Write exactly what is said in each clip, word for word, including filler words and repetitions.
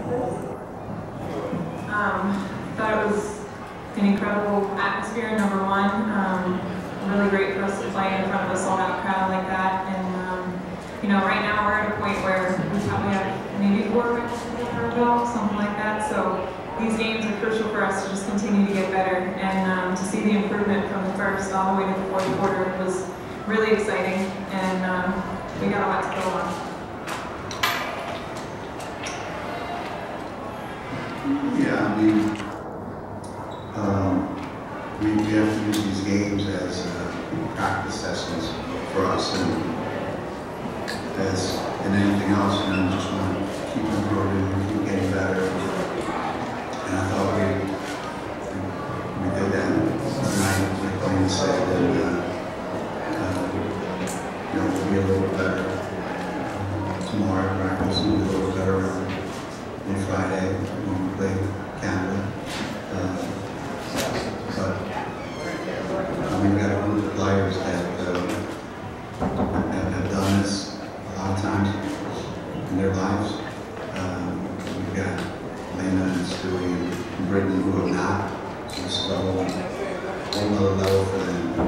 Um, I thought it was an incredible atmosphere, number one. Um, really great for us to play in front of a sold-out crowd like that. And um, you know, right now we're at a point where we probably have maybe four wins under our belt, something like that. So these games are crucial for us to just continue to get better. And um, to see the improvement from the first all the way to the fourth quarter was really exciting. And um, we got a lot to go on. Yeah, I mean, um, we, we have to use these games as uh, practice sessions for us, and as in anything else, you know, just want to keep improving, keep getting better. And I thought we we, we did that tonight, like Elena said, and uh, uh, you know, we'll be a little better tomorrow at practice, we'll be a little better on Friday when we play Canada. Uh, but uh, we've got a group of players that uh, have, have done this a lot of times in their lives. Um, we've got Elena and Stewie and Brittany who have not. So it's a whole, whole other level for them.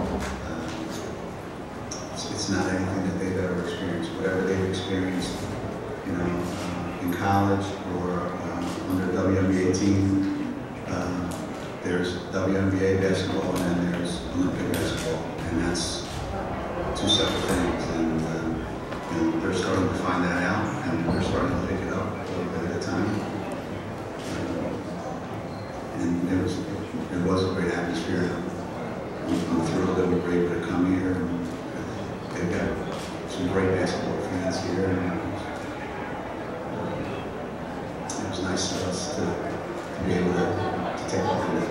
Uh, it's, it's not anything that they've ever experienced. Whatever they've experienced, you know, uh, in college or uh, under a W N B A team, uh, there's W N B A basketball and then there's Olympic basketball, and that's two separate things. And uh, you know, they're starting to find that out, and they're starting to pick it up a little bit at a time. Uh, and it was it was a great atmosphere. I'm, I'm thrilled that we were able to come here. And they've got some great basketball fans here. And, it was nice for us to, to be able to, to take part in it.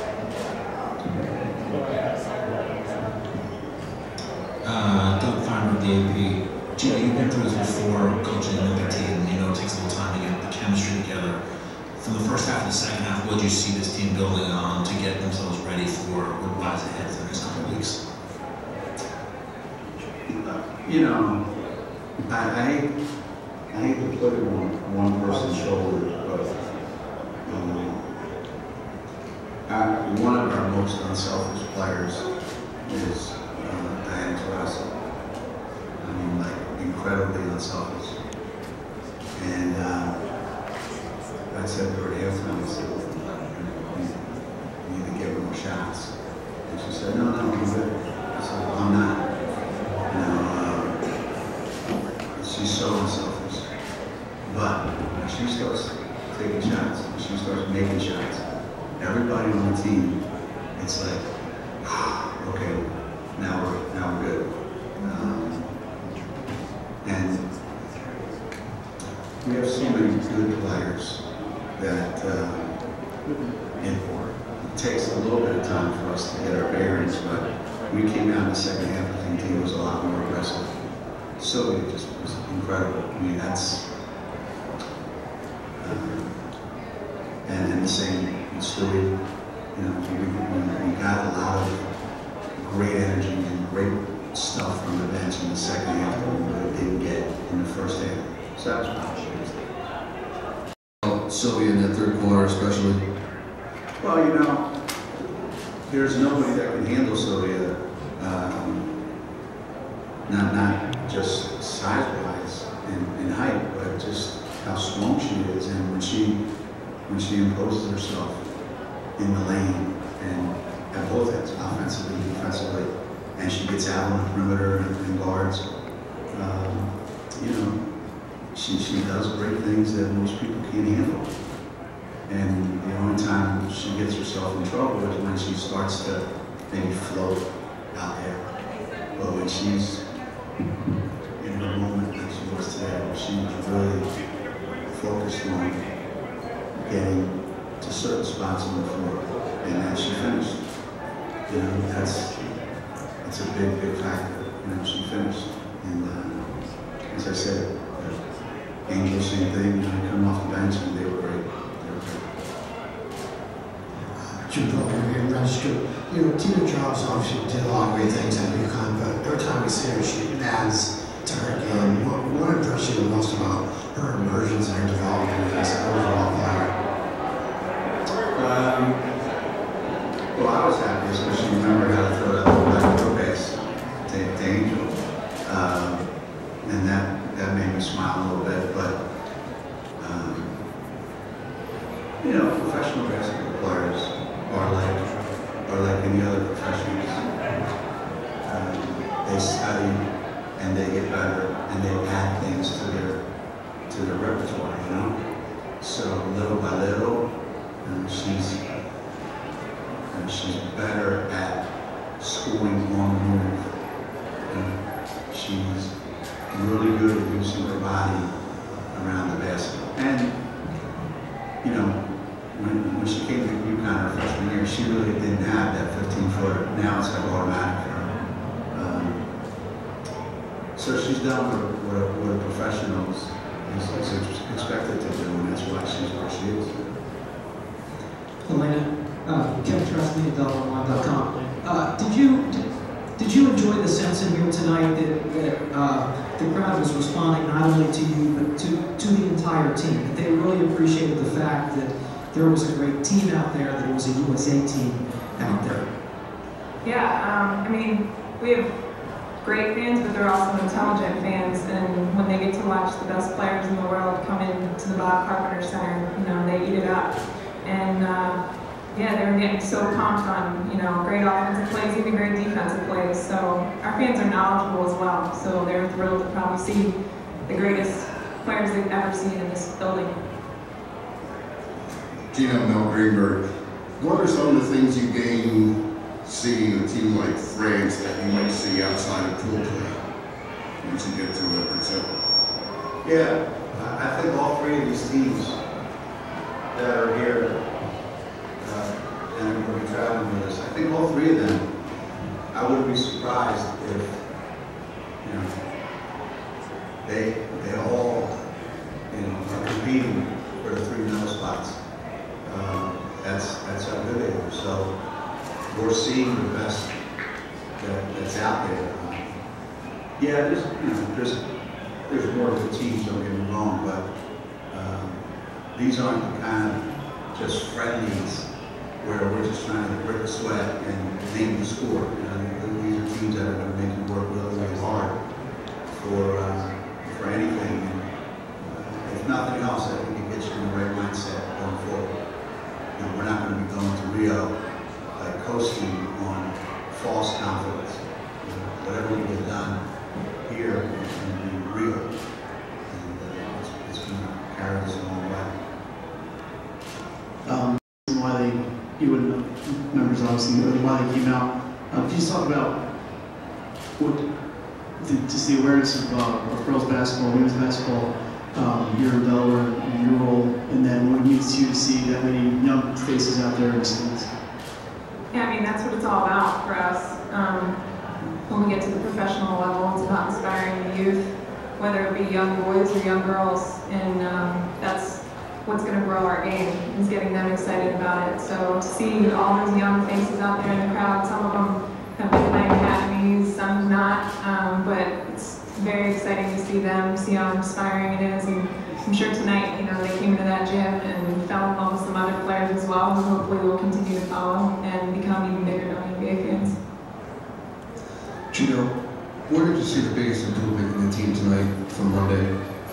Uh, Doug Farmer, D A P. Geno, you've been through this before, coaching an Olympic team. You know, it takes a little time to get the chemistry together. From the first half to the second half, what did you see this team building on to get themselves ready for what lies ahead for the next couple of weeks? You know, I, I hate I hate to put it on one person's shoulder, but um, I, one of our most unselfish players is uh, Diana Taurasi. I mean, like, incredibly unselfish. And uh, I said to her at halftime, I said, you need to give her more shots. And she said, no, no, I'm good. I said, well, I'm not. You know, uh, she's so unselfish. But when she starts taking shots, when she starts making shots, everybody on the team, it's like, okay, now we're now we're good. Um, and we have so many good players that uh, it takes a little bit of time for us to get our bearings. But we came out in the second half, I think the team was a lot more aggressive. So it just was incredible. I mean, that's. And, and the same with Stewie. You know, we, we, we got a lot of great energy and great stuff from the bench in the second half that we really didn't get in the first half. So that was powerful. Sylvia in that third quarter especially? Well, you know, there's nobody that can handle Sylvia, um, not, not just size-wise and, and height, but just how strong she is, and when she when she imposes herself in the lane and at both ends, offensively and defensively, and she gets out on the perimeter and, and guards, um, you know, she she does great things that most people can't handle. And the only time she gets herself in trouble is when she starts to maybe float out there. But when she's in her moment like she was today, she was really focused on getting to certain spots on the floor, and then she finished. You know, that's that's a big, big factor. You know, she finished, and uh, as I said, uh, Angel, same thing. When they come off the bench, and they were great. They were great. Jim Butler here, registered. You know, Tina Charles obviously did a lot of great things at UConn, but every time we see her, she adds to her game. What, what impressed you the most about her emergence and her development as an overall player? Um, well, I was happy, especially remember how to throw that back throw pass to, to Angel. Um, and that, that made me smile a little bit, but um, you know, professional basketball players are like are like any other professionals. Um, they study and they get better and they add things to their to their repertoire, you know. So little by little, um, she's um, she's better at scoring on the move. Um, she's really good at using her body around the basket. And you know, when when she came to UConn her freshman year, she really didn't have that fifteen footer. Now it's like automatic for her. Um, so she's done what, what, what a professional is, is, is expected to do, and that's why she's where she is. Elena, uh, Kevin Trustman at Delaware Online dot com. Uh, did you did, did you enjoy the sense in here tonight that, that uh, the crowd was responding not only to you but to to the entire team? That they really appreciated the fact that there was a great team out there, that it was a U S A team out there. Yeah, um, I mean, we have great fans, but they're also intelligent fans, and when they get to watch the best players in the world come into the Bob Carpenter Center, you know, they eat it up. And uh, yeah, they were getting so pumped on, you know, great offensive plays, even great defensive plays. So our fans are knowledgeable as well, so they're thrilled to probably see the greatest players they've ever seen in this building. Geno, Mel Greenberg, what are some of the things you gain seeing a team like France that you might see outside of pool play once you get to it, for example? Yeah, I I think all three of these teams that are here uh, and are going to be traveling with us, I think all three of them, I wouldn't be surprised if, you know, they they all, you know, are competing for the three medal spots. Um, that's that's how good they are. So we're seeing the best that, that's out there. Um, yeah, there's you know there's there's more good teams. Don't get me wrong, but um, these aren't the kind of just friendlies where we're just trying to break a sweat and name the score. You know, these are teams that are going to make you work really, really hard for uh, for anything. And uh, if nothing else, I think it gets you in the right mindset going forward. You know, we're not going to be going to Rio like coasting on false confidence. You know, whatever we get done here is going to be real, and uh, it's, it's going to carry us a long way. Um, why they, you wouldn't know, members obviously, but why they came out. Um, can you just talk about what, the, just the awareness of, uh, of girls basketball, women's basketball, um, here in Delaware, and your role, and then what it means to you to see that many young faces out there in the stands? Yeah, I mean, that's what it's all about for us. Um, when we get to the professional level, it's about inspiring the youth, whether it be young boys or young girls, and um, that's what's going to grow our game, is getting them excited about it. So to see all those young faces out there in the crowd, some of them have been in my academies, some not, um, but it's very exciting to see them, see how inspiring it is, and I'm sure tonight, you know, they came into that gym and fell in love with some other players as well, who hopefully will continue to follow and become even bigger W N B A fans. Geno, where did you see the biggest improvement in the team tonight from Monday?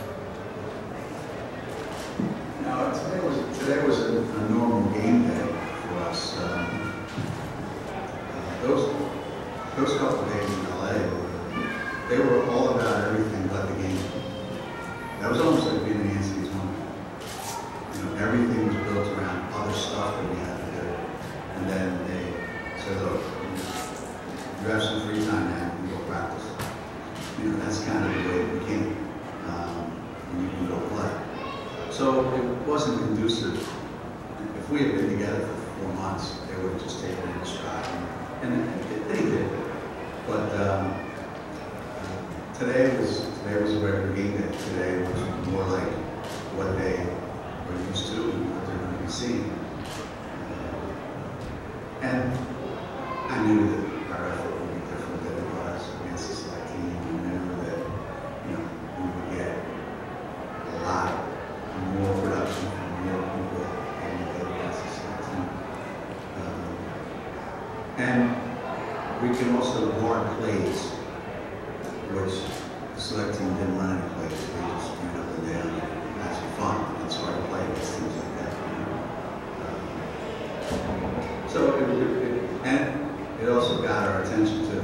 No, today was today was a, a normal game day for us. Um, uh, those those couple of days in L A, were, they were all about everything but the game. That was almost like being in Nancy's home. You know, everything was built around other stuff that we had to do, and then they said, "Look, you have some free time now. You can go practice." You know, that's kind of the way it became, um, and you can go play. So it wasn't conducive. If we had been together for four months, they would have just taken it in stride, and, and they did. But um, today was today was a regular game day. Today was more like what they were used to and what they're going to be seeing. Uh, and I knew that our effort would be different than it was against a select team. We knew that you know we would get a lot And we can also guard plays, which the select team didn't run any plays. They just went up and down. That's fun. It's hard to play against things like that. You know? um, so, it, it, it, and it also got our attention too.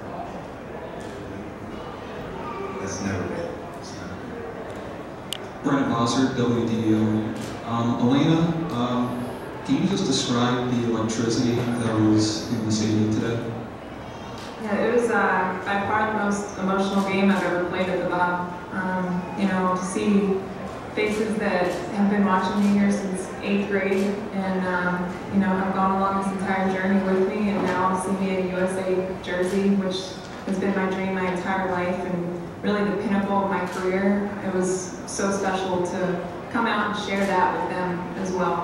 That's never good. It's never good. Brennan Bossert, W D O. Um, Elena, um, can you just describe the electricity that was in the stadium today? Yeah, it was uh, by far the most emotional game I've ever played at the Bob. Um, you know, to see faces that have been watching me here since eighth grade and, um, you know, have gone along this entire journey with me, and now see me in a U S A jersey, which has been my dream my entire life and really the pinnacle of my career. It was so special to come out and share that with them as well.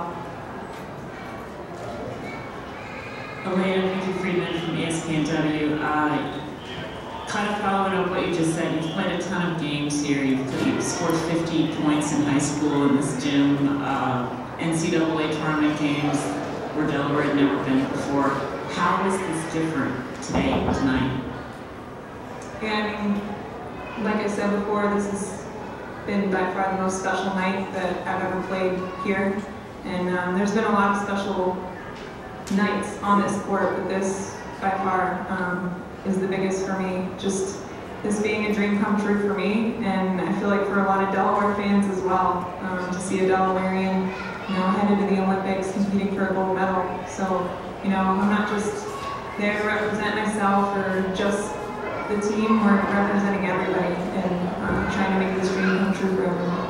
Elena, Vicky Friedman from E S P N W. Uh, kind of following up what you just said, you've played a ton of games here. You've, you've scored fifty points in high school in this gym, uh, N C double A tournament games where Delaware had never been before. How is this different today, tonight? Yeah, I mean, like I said before, this has been by far the most special night that I've ever played here. And um, there's been a lot of special nights on this court, but this by far um, is the biggest for me. Just this being a dream come true for me, and I feel like for a lot of Delaware fans as well, um, to see a Delawarean, you know, headed to the Olympics competing for a gold medal. So, you know, I'm not just there to represent myself or just the team, we're representing everybody and um, trying to make this dream come true for everyone.